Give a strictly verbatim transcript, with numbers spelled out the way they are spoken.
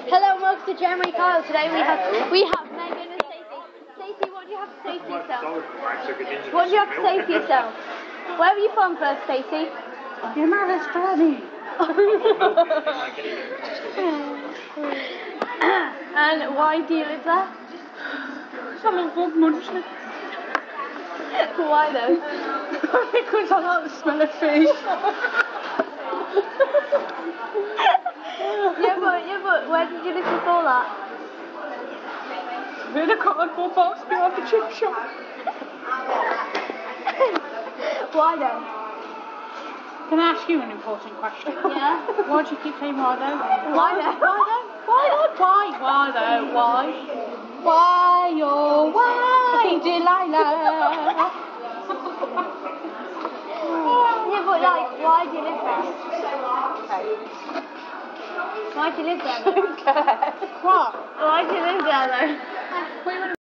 Hello and welcome to Jeremy Kyle. Today we have we have Megan and Stacey. Stacey, what do you have to say for yourself? What do you have to say for yourself? Where are you from first, Stacey? Your mother's funny. And why do you live there? I love good munching. Why though? Because I like the smell of fish. yeah, but yeah, but where did you live before that? In a cardboard box behind the chip shop. Why though? Can I ask you an important question? Yeah. Why do you keep saying why though? Why though? Why though? Why though? Why? Why though? Why? Why oh why, Delilah? Yeah, but like, why do you live there? Why do you live there? What? Why do you live there though?